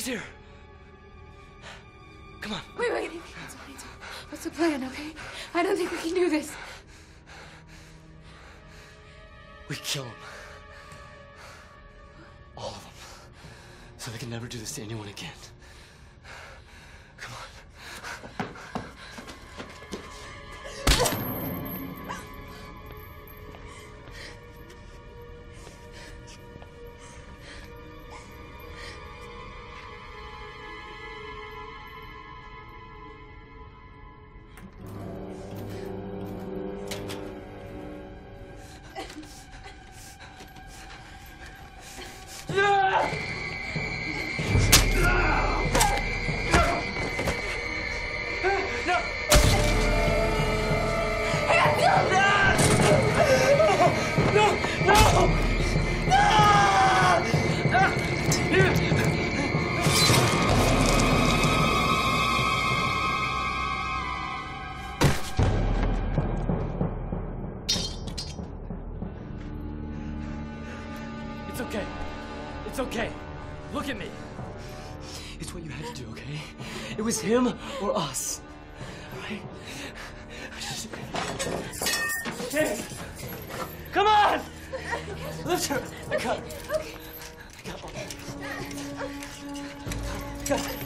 here. Come on. Wait. What's the plan, okay? I don't think we can do this. We kill them. All of them. So they can never do this to anyone again. Come on. It's okay. It's okay. Look at me. It's what you had to do, okay? It was him or us. All right? Hey! Come on! Lift her. I got it. I got it.